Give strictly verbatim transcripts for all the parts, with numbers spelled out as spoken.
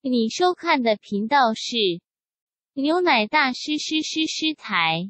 你收看的频道是牛奶大师师师师台。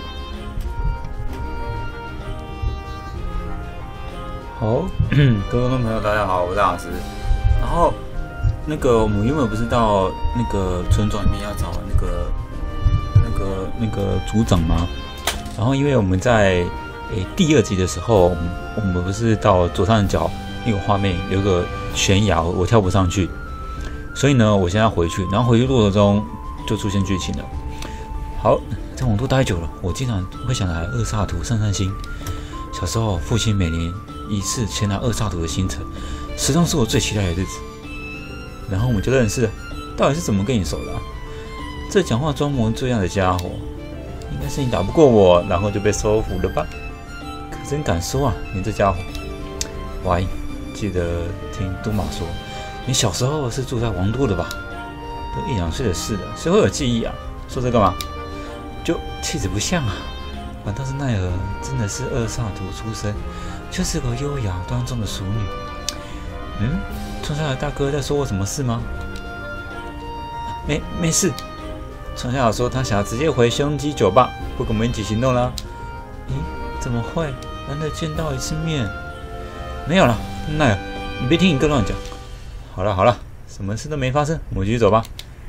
好，各位观众朋友，大家好，我是大老师。然后，那个我们原本不是到那个村庄里面要找那个、那个、那个组长吗？然后，因为我们在诶第二集的时候，我们不是到左上角那个画面有个悬崖，我跳不上去。所以呢，我现在要回去，然后回去过程中就出现剧情了。好，在网络待久了，我经常会想来二萨图散散心。小时候，父亲每年一次前来二萨图的行程，始终是我最期待的日子。然后我们就认识了，到底是怎么跟你熟的、啊？这讲话装模作样的家伙，应该是你打不过我，然后就被收服了吧？可真敢说啊，你这家伙！喂，记得听杜马说。你小时候是住在王都的吧？都一两岁的事了，谁会有记忆啊？说这干嘛？就气质不像啊！反倒是奈尔真的是二萨图出身，就是个优雅端庄的淑女。嗯，村下的大哥在说我什么事吗？没没事。村下说他想要直接回胸肌酒吧，不跟我们一起行动啦。咦，怎么会？难得见到一次面。没有了，奈尔，你别听你哥乱讲。好了好了，什么事都没发生，我们继续走吧。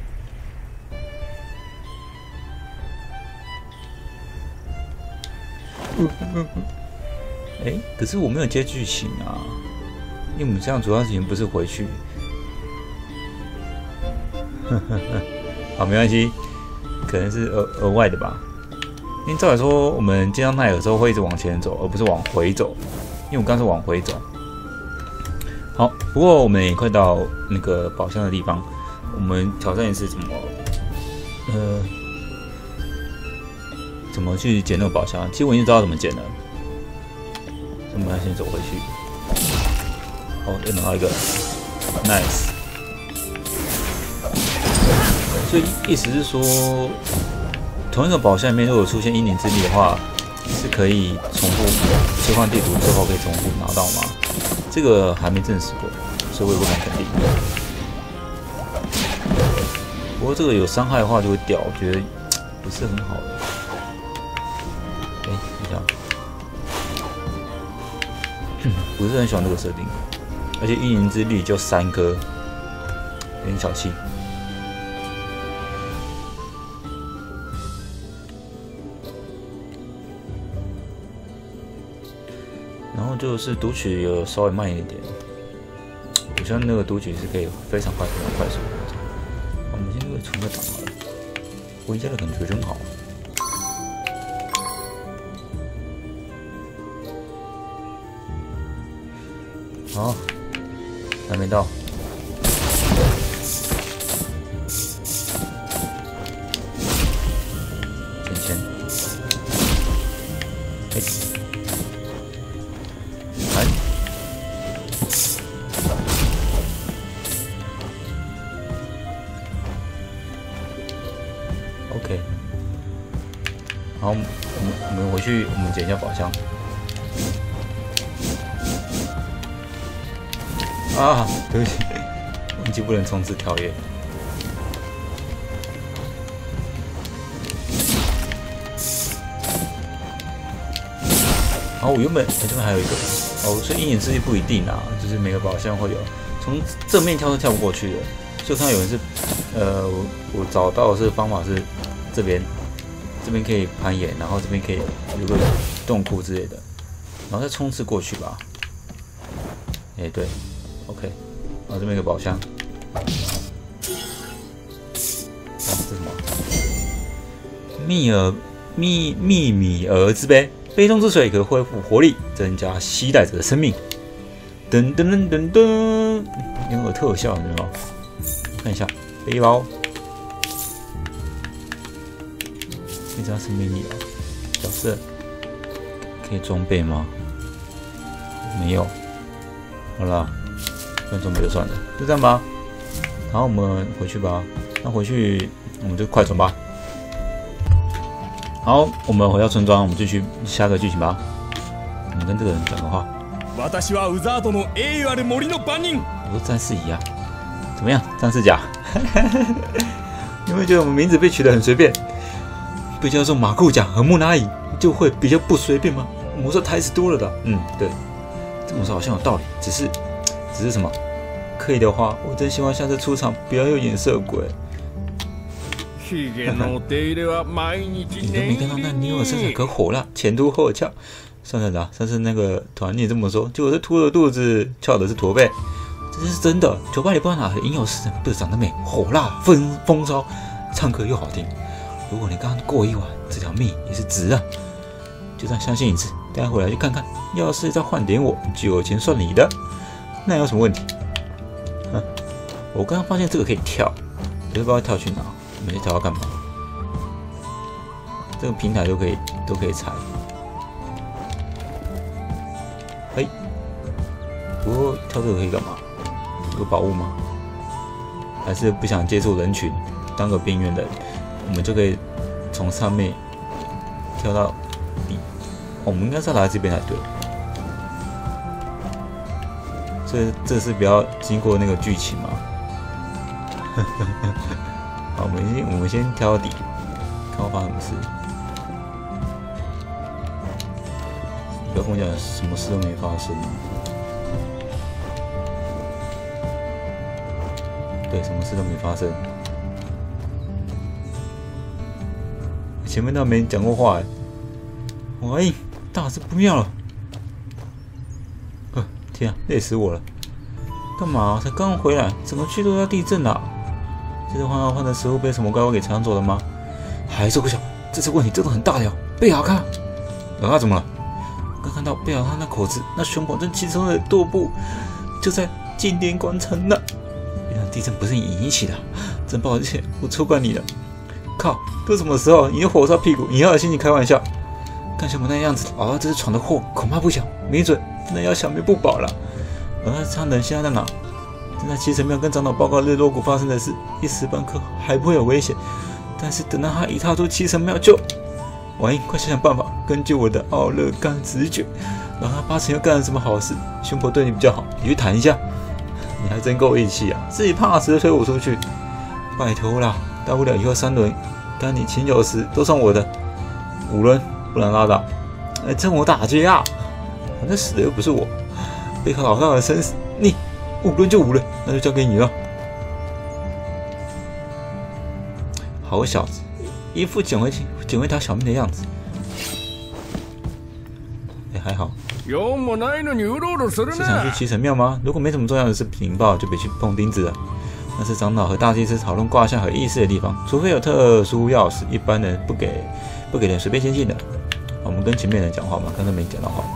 哎、欸，可是我没有接剧情啊，因为我们这样主要事情不是回去。好，没关系，可能是额额外的吧。因为照理说，我们见到奈尔的时候会一直往前走，而不是往回走，因为我刚是往回走。好，不过我们也快到那个宝箱的地方，我们挑战一次怎么，呃，怎么去捡那个宝箱。其实我已经知道怎么捡了，我们要先走回去。好，又拿到一个 ，nice。所以意思是说，同一个宝箱里面如果出现阴灵之力的话，是可以重复切换地图之后可以重复拿到吗？这个还没证实过，所以我也不敢肯定。不过这个有伤害的话就会掉，我觉得不是很好的。哎、欸，等一下，不是很喜欢这个设定，而且阴灵之力就三颗，有点小气。然后就是读取有稍微慢一点点，我希望那个读取是可以非常快、非常快速的。我们先这个重再打好了，回家的感觉真好。好，还没到。钱钱，哎。OK， 好，我们我们回去，我们捡一下宝箱。啊，对不起，忘记不能冲刺跳跃。好，我原本、欸、这边还有一个哦，所以阴影之力不一定啊，就是每个宝箱会有，从正面跳是跳不过去的。就看到有人是，呃，我我找到的是方法是这边，这边可以攀岩，然后这边可以有个洞窟之类的，然后再冲刺过去吧。哎、欸，对 ，OK， 然后这边有个宝箱，哦，这是什么？密尔密密米尔之杯，杯中之水可恢复活力，增加携带者的生命。噔噔噔噔噔，有个特效，你知道吗？看一下背包，增加生命力啊！角色可以装备吗？没有。好了，不能装备就算了，就这样吧。然后我们回去吧。那回去我们就快转吧。好，我们回到村庄，我们继续下个剧情吧。我们跟这个人讲个话。我说战士乙啊，怎么样，战士甲？ 有没有觉得我们名字被取得很随便？被叫做马库甲和木乃伊，就会比较不随便吗？我们说台词多了的。嗯，对，这么说好像有道理。只是，只是什么？可以的话，我真希望下次出场不要有颜色鬼。你都没看到那女友身材可火辣，前凸后翘。算了啦，上次那个团你也这么说，结果是秃了肚子，翘的是驼背，这是真的。酒吧里不知道哪个吟游诗人，不是长得美，火辣风风骚，唱歌又好听。如果你刚过一晚，这条命也是值啊！就这样相信一次，待会来去看看。要是再换点我，酒钱算你的，那有什么问题？嗯，我刚刚发现这个可以跳，我就不知道跳去哪。我们跳要干嘛？这个平台都可以都可以踩。哎，不过跳这个可以干嘛？有宝物吗？还是不想接触人群，当个边缘人，我们就可以从上面跳到底。哦、我们应该是要来这边才对。这这是比较经过那个剧情嘛？好，我们先我们先跳到底，看会发生什么事。不要跟我讲什么事都没发生。对，什么事都没发生。前面倒没讲过话哎。喂，大事不妙了！呃，天啊，累死我了！干嘛？才刚回来，整个区都要地震了、啊。这次换到换的食物被什么怪物给抢走了吗？还是不晓，这次问题真的很大了。贝尔卡，贝尔卡怎么了？刚看到贝尔卡那口子，那胸口正气冲的跺步，就在静电广场呢。原来地震不是你引起的，真抱歉，我错怪你了。靠，都什么时候？你又火烧屁股，你要有心情开玩笑。看小母那样子，啊，这是闯的祸，恐怕不小，没准真的要小命不保了。而那超人现在在哪？正在七神庙跟长老报告日落谷发生的事，一时半刻还不会有危险。但是等到他一踏出七神庙就……王英，快想想办法，根据我的奥勒冈直觉，让他八成又干了什么好事。胸婆对你比较好，你去谈一下。你还真够义气啊！自己怕死推我出去，拜托啦，大不了以后三轮，干你请酒时都算我的，五轮不能拉倒。哎，趁我打劫啊！反正死的又不是我，背靠老大的生死，你五轮就五轮，那就交给你了。好小子，一副捡回捡回条小命的样子。哎，还好。是想去七神庙吗？如果没什么重要的事禀报，就别去碰钉子了。那是长老和大祭司讨论卦象和意识的地方，除非有特殊钥匙，一般人不给不给人随便接近的。我们跟前面人讲话嘛，刚刚没讲到话。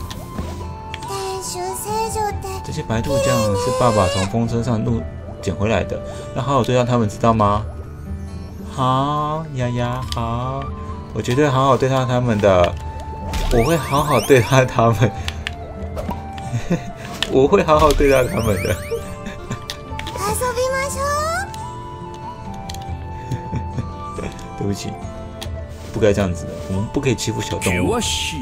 这些白兔酱是爸爸从风车上路捡回来的，要好好对待他们，知道吗？好，丫丫，好，我绝对好好对待他们的。我会好好对待他们，我会好好对待他们的。对不起，不该这样子的，我们不可以欺负小动物。我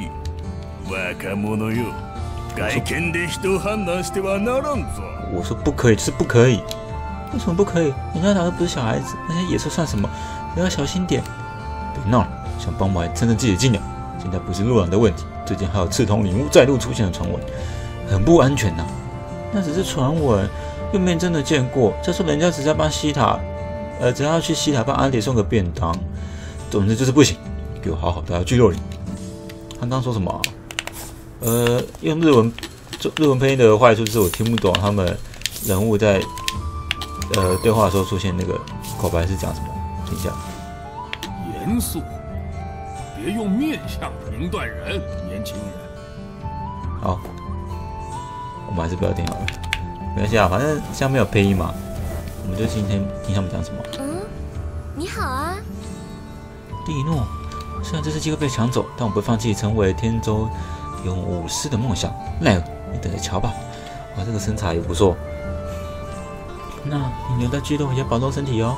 说不可以，就是不可以。为什么不可以？人家打的不是小孩子，那些野兽算什么？你要小心点。别闹了，想帮忙还趁着自己的伎俩。现在不是路人的问题，最近还有赤瞳领悟再度出现的传闻，很不安全呐、啊。那只是传闻，又没真的见过。再说人家只是要帮西塔，呃，只要去西塔帮安迪送个便当。总之就是不行，给我好好待在聚落里。他刚说什么、啊？呃，用日文做日文配音的坏处就是我听不懂他们人物在呃对话的时候出现那个口白是讲什么？听一下。 严肃。别用面相评断人，年轻人。 好，我们还是不要听好了，没关系啊，反正现在没有配音嘛，我们就今天听他们讲什么。 嗯，你好啊， 蒂诺。虽然这次机会被抢走，但我不会放弃成为天州勇武士的梦想。奈尔，你等着瞧吧。哇，这个身材也不错。那你留在聚落也保重身体哦。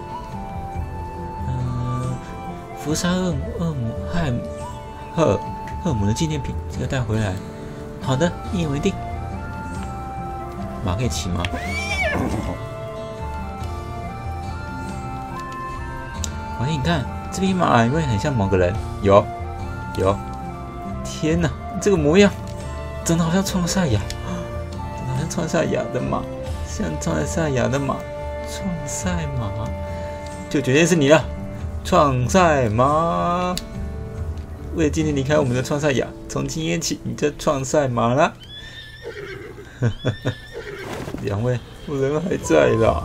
福沙恶恶魔害赫赫姆的纪念品，这个带回来。好的，一言为定。马可以骑吗？哦， 王爷，你看这匹马有没有很像某个人？有，有。天哪，这个模样真的好像创赛亚，真的好像创赛亚的马，像创赛亚的马，创赛马，就决定是你了，创赛马。为了今天离开我们的创赛亚，从今天起你就创赛马了。两位，我人还在啦。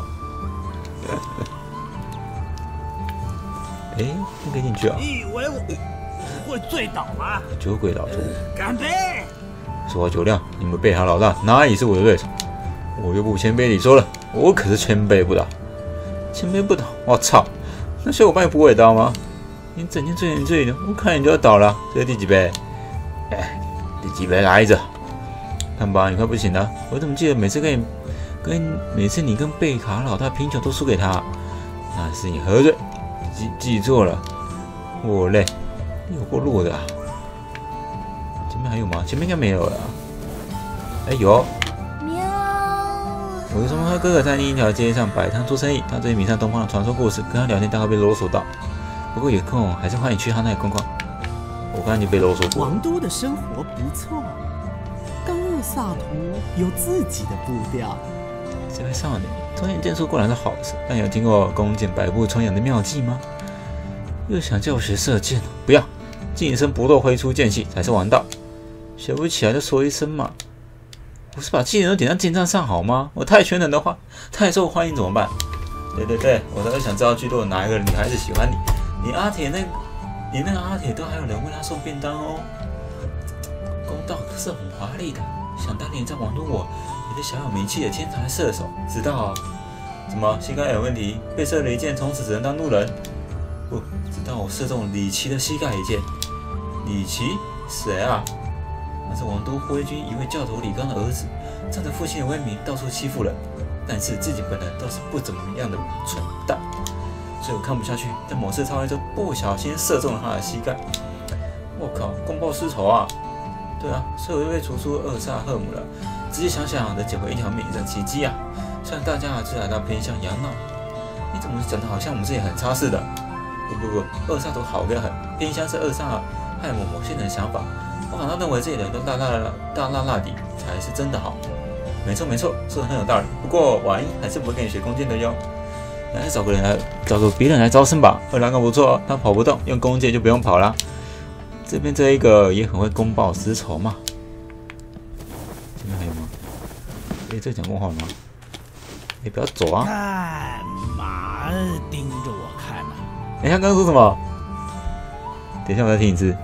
哎，不可以进去啊！ 你以为我会醉倒吗？ 酒鬼老头， 干杯！ 说好酒量，你们贝塔老大哪里是我的对手？我又不谦卑地说了，我可是谦卑不倒。谦卑不倒，我操！那小伙伴不会倒吗？你整天醉人醉的，我看你就要倒了。这是第几杯？哎，第几杯来着？看吧，你快不行了。我怎么记得每次跟你跟每次你跟贝卡老大拼酒都输给他？那是你喝醉，记记错了。我嘞，有够弱的啊！前面还有吗？前面应该没有了。哎，有。 喵！ 我的双胞胎哥哥在另一条街上摆摊做生意，他最近迷上东方的传说故事，跟他聊天大概被啰嗦到。不过有空还是欢迎去他那里逛逛。我刚才就被啰嗦过。 王都的生活不错，刚毅洒脱，有自己的步调。 这位少年，钻研剑术固然是好事，但有听过弓箭百步穿杨的妙计吗？又想叫我学射箭？不要，近身搏斗挥出剑气才是王道。学不起来就说一声嘛。我是把技能都点在剑杖上好吗？我太全能的话，太受欢迎怎么办？对对对，我倒是想知道聚落哪一个女孩子喜欢你。你阿铁那，你那个阿铁都还有人为他送便当哦。公道可是很华丽的。想当年在王都我也是小有名气的天才射手，知道啊？什么膝盖有问题，被射了一箭，从此只能当路人。不知道我射中李琦的膝盖一箭。李琦谁啊？那是王都护卫军一位教头李刚的儿子，仗着父亲的威名到处欺负人，但是自己本人倒是不怎么样的蠢蛋。所以我看不下去，在某次超越中不小心射中了他的膝盖。我靠，公报私仇啊！对啊，所以我就被除出厄萨赫姆了。仔细想想，能捡回一条命也是奇迹啊！虽然大家还是来到偏向养老，你怎么讲的好像我们自己很差似的？不不不，厄萨图好得很，偏向是厄萨害姆某些人的想法。我反倒认为这些人都大大大辣辣底才是真的好。没错没错，说的很有道理。不过瓦因还是不会跟你学弓箭的哟。来找个人来，找个别人来招生吧。二郎哥不错，他跑不动，用弓箭就不用跑啦。这边这一个也很会公报私仇嘛。这边还有吗？哎，这讲过话了吗？哎，不要走啊！ 干嘛盯着我看啊？ 哎，他刚刚说什么？等一下，我再听一次。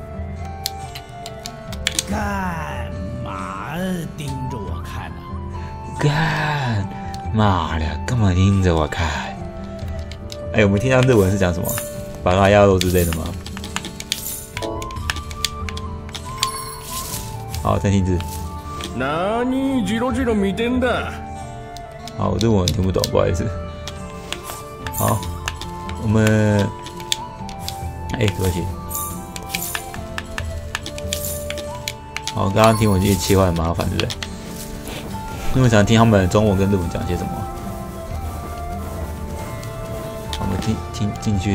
干嘛盯着我看啊？ 干妈的，干嘛盯着我看？哎，我们听到日文是讲什么？巴拉亚肉之类的吗？好，再听一次。 那你记录记录米登的。 好，日文听不懂，不好意思。好，我们，哎，对不起。好，刚刚听我这些切换很麻烦，对不对？因为想听他们中文跟日文讲些什么。我们听听进去。